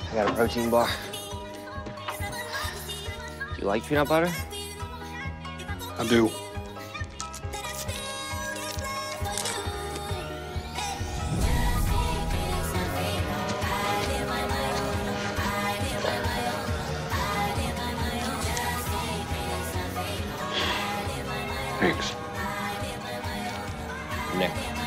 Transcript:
I got a protein bar. Do you like peanut butter? I do. Thanks. Nick.